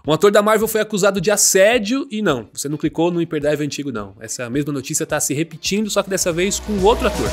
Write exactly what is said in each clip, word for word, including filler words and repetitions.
Um ator da Marvel foi acusado de assédio e não, você não clicou no Hyperdrive antigo não. Essa mesma notícia tá se repetindo, só que dessa vez com outro ator.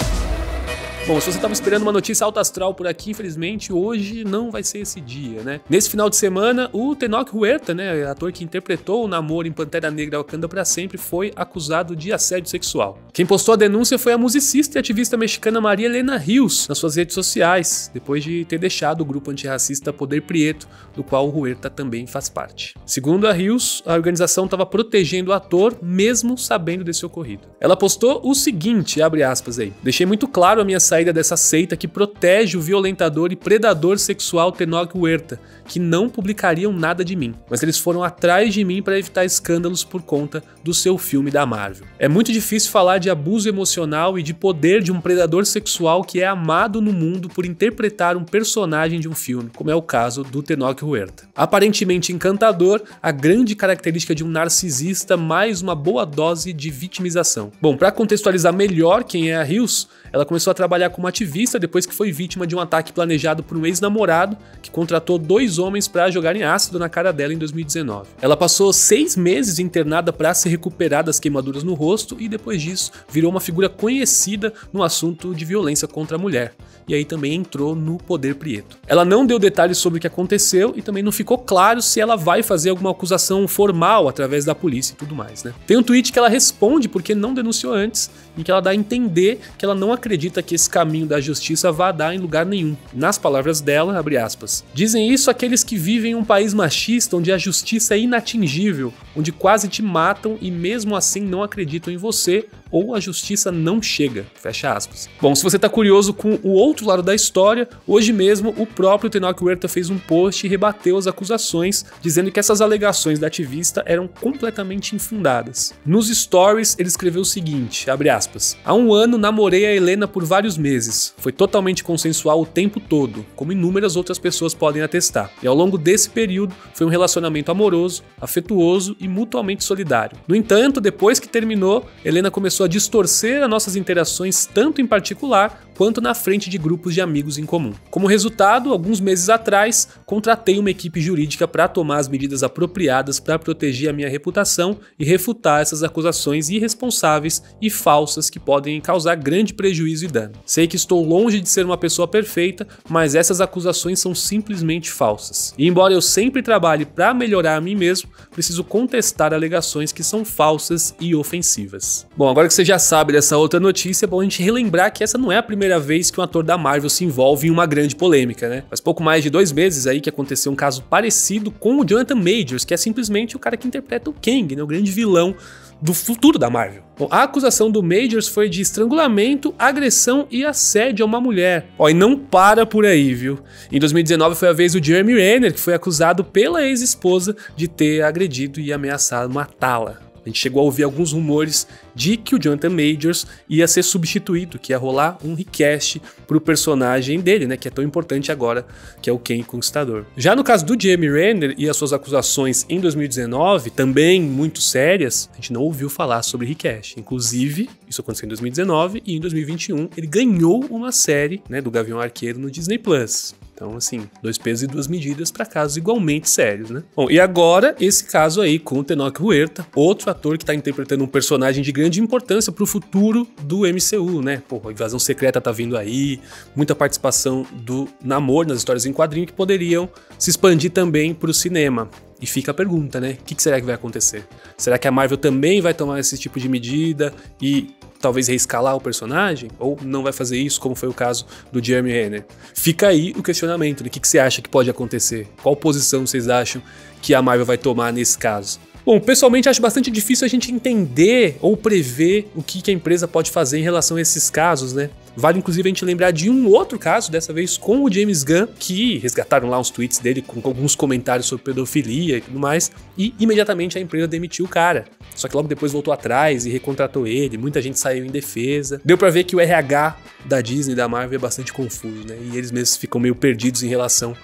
Bom, se você estava esperando uma notícia alta astral por aqui, infelizmente, hoje não vai ser esse dia, né? Nesse final de semana, o Tenoch Huerta, né, ator que interpretou o Namor em Pantera Negra Wakanda pra Sempre, foi acusado de assédio sexual. Quem postou a denúncia foi a musicista e ativista mexicana Maria Elena Rios nas suas redes sociais, depois de ter deixado o grupo antirracista Poder Prieto, do qual o Huerta também faz parte. Segundo a Rios, a organização estava protegendo o ator, mesmo sabendo desse ocorrido. Ela postou o seguinte, abre aspas aí, deixei muito claro a minha saída dessa seita que protege o violentador e predador sexual Tenoch Huerta, que não publicariam nada de mim, mas eles foram atrás de mim para evitar escândalos por conta do seu filme da Marvel. É muito difícil falar de abuso emocional e de poder de um predador sexual que é amado no mundo por interpretar um personagem de um filme, como é o caso do Tenoch Huerta. Aparentemente encantador, a grande característica de um narcisista mais uma boa dose de vitimização. Bom, para contextualizar melhor quem é a Rios, ela começou a trabalhar como ativista depois que foi vítima de um ataque planejado por um ex-namorado que contratou dois homens para jogarem ácido na cara dela em dois mil e dezenove. Ela passou seis meses internada para se recuperar das queimaduras no rosto e depois disso virou uma figura conhecida no assunto de violência contra a mulher. E aí também entrou no Poder Prieto. Ela não deu detalhes sobre o que aconteceu e também não ficou claro se ela vai fazer alguma acusação formal através da polícia e tudo mais, né? Tem um tweet que ela responde porque não denunciou antes, em que ela dá a entender que ela não acredita que esse caminho da justiça vá dar em lugar nenhum. Nas palavras dela, abre aspas, dizem isso aqueles que vivem em um país machista onde a justiça é inatingível, onde quase te matam e mesmo assim não acreditam em você, ou a justiça não chega, fecha aspas. Bom, se você tá curioso com o outro lado da história, hoje mesmo o próprio Tenoch Huerta fez um post e rebateu as acusações, dizendo que essas alegações da ativista eram completamente infundadas. Nos stories ele escreveu o seguinte, abre aspas, há um ano namorei a Helena por vários meses, foi totalmente consensual o tempo todo, como inúmeras outras pessoas podem atestar, e ao longo desse período foi um relacionamento amoroso, afetuoso e mutuamente solidário. No entanto, depois que terminou, Helena começou a distorcer as nossas interações tanto em particular quanto na frente de grupos de amigos em comum. Como resultado, alguns meses atrás, contratei uma equipe jurídica para tomar as medidas apropriadas para proteger a minha reputação e refutar essas acusações irresponsáveis e falsas que podem causar grande prejuízo e dano. Sei que estou longe de ser uma pessoa perfeita, mas essas acusações são simplesmente falsas. E embora eu sempre trabalhe para melhorar a mim mesmo, preciso contestar alegações que são falsas e ofensivas. Bom, agora que você já sabe dessa outra notícia, é bom a gente relembrar que essa não é a primeira vez que um ator da Marvel se envolve em uma grande polêmica, né? Faz pouco mais de dois meses aí que aconteceu um caso parecido com o Jonathan Majors, que é simplesmente o cara que interpreta o Kang, né? O grande vilão do futuro da Marvel. Bom, a acusação do Majors foi de estrangulamento, agressão e assédio a uma mulher. Ó, e não para por aí, viu? Em dois mil e dezenove foi a vez do Jeremy Renner, que foi acusado pela ex-esposa de ter agredido e ameaçado matá-la. A gente chegou a ouvir alguns rumores de que o Jonathan Majors ia ser substituído, que ia rolar um recast pro personagem dele, né, que é tão importante agora, que é o Kang Conquistador. Já no caso do Jeremy Renner e as suas acusações em dois mil e dezenove, também muito sérias, a gente não ouviu falar sobre recast. Inclusive, isso aconteceu em dois mil e dezenove e em dois mil e vinte e um ele ganhou uma série, né, do Gavião Arqueiro no Disney Plus. Então, assim, dois pesos e duas medidas para casos igualmente sérios, né? Bom, e agora, esse caso aí com o Tenoch Huerta, outro ator que tá interpretando um personagem de grande importância pro futuro do M C U, né? Pô, a Invasão Secreta tá vindo aí, muita participação do Namor nas histórias em quadrinho que poderiam se expandir também pro cinema. E fica a pergunta, né? O que será que vai acontecer? Será que a Marvel também vai tomar esse tipo de medida e talvez reescalar o personagem? Ou não vai fazer isso, como foi o caso do Jeremy Renner? Fica aí o questionamento, né? O que você acha que pode acontecer? Qual posição vocês acham que a Marvel vai tomar nesse caso? Bom, pessoalmente acho bastante difícil a gente entender ou prever o que a empresa pode fazer em relação a esses casos, né? Vale inclusive a gente lembrar de um outro caso, dessa vez com o James Gunn, que resgataram lá uns tweets dele com alguns comentários sobre pedofilia e tudo mais, e imediatamente a empresa demitiu o cara. Só que logo depois voltou atrás e recontratou ele, muita gente saiu em defesa. Deu pra ver que o R H da Disney, da Marvel, é bastante confuso, né? E eles mesmos ficam meio perdidos em relação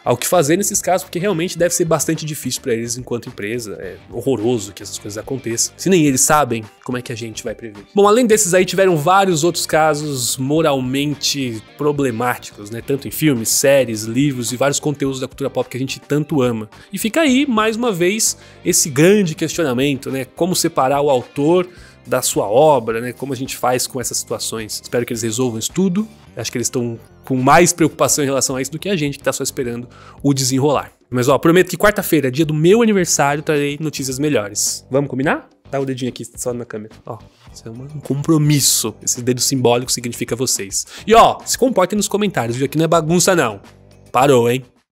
ao que fazer nesses casos, porque realmente deve ser bastante difícil para eles enquanto empresa. É horroroso que essas coisas aconteçam. Se nem eles sabem, como é que a gente vai prever? Bom, além desses aí, tiveram vários outros casos moralmente problemáticos, né? Tanto em filmes, séries, livros e vários conteúdos da cultura pop que a gente tanto ama. E fica aí, mais uma vez, esse grande questionamento, né? Como separar o autor da sua obra, né? Como a gente faz com essas situações. Espero que eles resolvam isso tudo. Acho que eles estão com mais preocupação em relação a isso do que a gente, que tá só esperando o desenrolar. Mas ó, prometo que quarta-feira, dia do meu aniversário, trarei notícias melhores. Vamos combinar? Dá o dedinho aqui só na câmera. Ó, isso é um compromisso. Esse dedo simbólico significa vocês. E ó, se comportem nos comentários, viu? Aqui não é bagunça não. Parou, hein?